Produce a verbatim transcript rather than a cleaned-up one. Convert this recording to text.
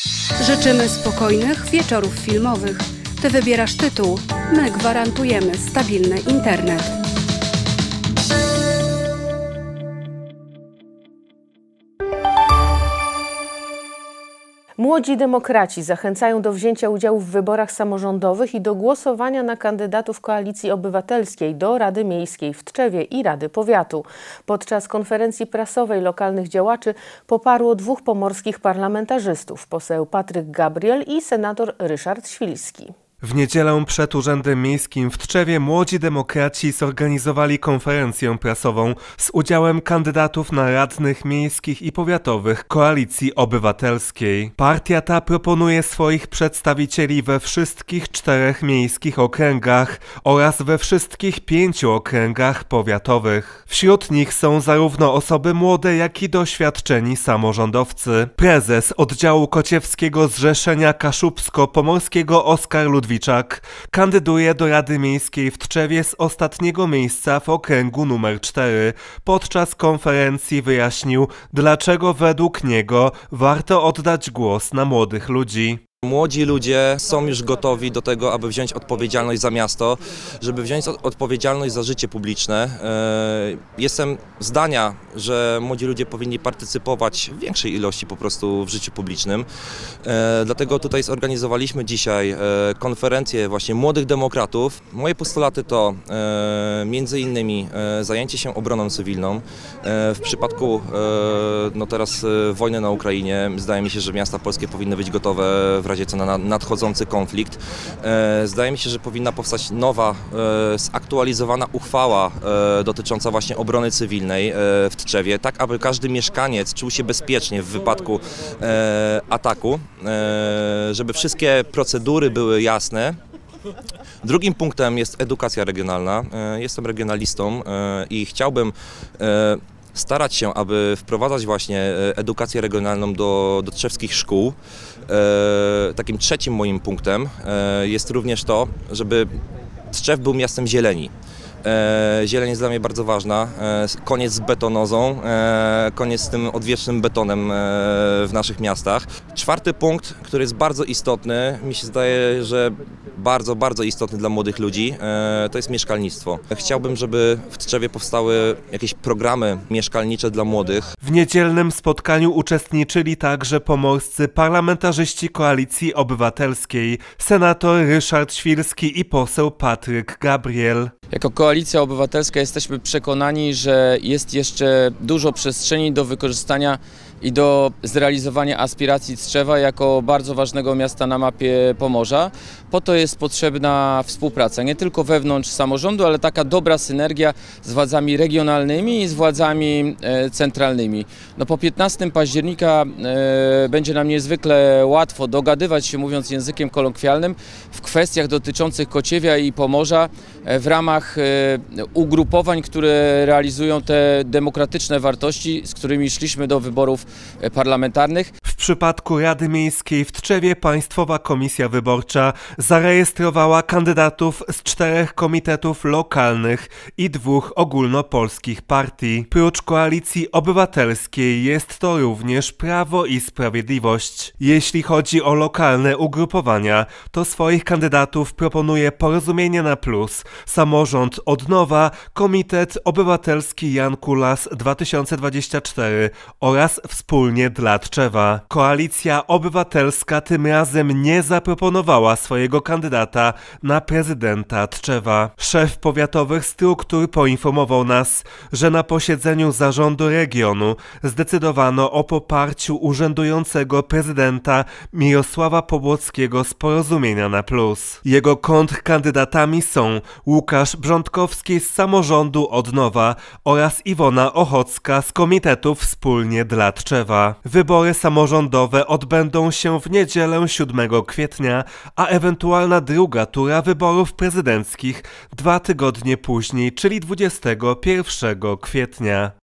Życzymy spokojnych wieczorów filmowych. Ty wybierasz tytuł, my gwarantujemy stabilny internet. Młodzi demokraci zachęcają do wzięcia udziału w wyborach samorządowych i do głosowania na kandydatów Koalicji Obywatelskiej do Rady Miejskiej w Tczewie i Rady Powiatu. Podczas konferencji prasowej lokalnych działaczy poparło dwóch pomorskich parlamentarzystów, poseł Patryk Gabriel i senator Ryszard Świlski. W niedzielę przed Urzędem Miejskim w Tczewie młodzi demokraci zorganizowali konferencję prasową z udziałem kandydatów na radnych miejskich i powiatowych Koalicji Obywatelskiej. Partia ta proponuje swoich przedstawicieli we wszystkich czterech miejskich okręgach oraz we wszystkich pięciu okręgach powiatowych. Wśród nich są zarówno osoby młode, jak i doświadczeni samorządowcy. Prezes oddziału kociewskiego Zrzeszenia Kaszubsko-Pomorskiego Oskar Ludwiczak kandyduje do Rady Miejskiej w Tczewie z ostatniego miejsca w okręgu numer cztery. Podczas konferencji wyjaśnił, dlaczego według niego warto oddać głos na młodych ludzi. Młodzi ludzie są już gotowi do tego, aby wziąć odpowiedzialność za miasto, żeby wziąć odpowiedzialność za życie publiczne. Jestem zdania, że młodzi ludzie powinni partycypować w większej ilości po prostu w życiu publicznym. Dlatego tutaj zorganizowaliśmy dzisiaj konferencję właśnie młodych demokratów. Moje postulaty to między innymi zajęcie się obroną cywilną. W przypadku no teraz wojny na Ukrainie zdaje mi się, że miasta polskie powinny być gotowe w razie co na nadchodzący konflikt. Zdaje mi się, że powinna powstać nowa, zaktualizowana uchwała dotycząca właśnie obrony cywilnej w Tczewie, tak aby każdy mieszkaniec czuł się bezpiecznie w wypadku ataku, żeby wszystkie procedury były jasne. Drugim punktem jest edukacja regionalna. Jestem regionalistą i chciałbym starać się, aby wprowadzać właśnie edukację regionalną do, do tczewskich szkół. E, takim trzecim moim punktem e, jest również to, żeby Tczew był miastem zieleni. E, zieleń jest dla mnie bardzo ważna. E, koniec z betonozą, e, koniec z tym odwiecznym betonem e, w naszych miastach. Czwarty punkt, który jest bardzo istotny, mi się zdaje, że bardzo, bardzo istotny dla młodych ludzi, e, to jest mieszkalnictwo. Chciałbym, żeby w Tczewie powstały jakieś programy mieszkalnicze dla młodych. W niedzielnym spotkaniu uczestniczyli także pomorscy parlamentarzyści Koalicji Obywatelskiej, senator Ryszard Świlski i poseł Patryk Gabriel. Jako Koalicja Obywatelska jesteśmy przekonani, że jest jeszcze dużo przestrzeni do wykorzystania i do zrealizowania aspiracji Tczewa jako bardzo ważnego miasta na mapie Pomorza. Po to jest potrzebna współpraca, nie tylko wewnątrz samorządu, ale taka dobra synergia z władzami regionalnymi i z władzami e, centralnymi. No, po piętnastego października e, będzie nam niezwykle łatwo dogadywać się, mówiąc językiem kolokwialnym, w kwestiach dotyczących Kociewia i Pomorza e, w ramach e, ugrupowań, które realizują te demokratyczne wartości, z którymi szliśmy do wyborów parlamentarnych. W przypadku Rady Miejskiej w Tczewie Państwowa Komisja Wyborcza zarejestrowała kandydatów z czterech komitetów lokalnych i dwóch ogólnopolskich partii. Prócz Koalicji Obywatelskiej jest to również Prawo i Sprawiedliwość. Jeśli chodzi o lokalne ugrupowania, to swoich kandydatów proponuje Porozumienie na Plus, Samorząd od Nowa, Komitet Obywatelski Jan Kulas dwa tysiące dwadzieścia cztery oraz Wspólnie dla Tczewa. Koalicja Obywatelska tym razem nie zaproponowała swojego kandydata na prezydenta Tczewa. Szef powiatowych struktur poinformował nas, że na posiedzeniu zarządu regionu zdecydowano o poparciu urzędującego prezydenta Mirosława Pobłockiego z Porozumienia na Plus. Jego kontrkandydatami są Łukasz Brzątkowski z Samorządu od Nowa oraz Iwona Ochocka z Komitetu Wspólnie dla Tczewa. Wybory samorządowe odbędą się w niedzielę siódmego kwietnia, a ewentualna druga tura wyborów prezydenckich dwa tygodnie później, czyli dwudziestego pierwszego kwietnia.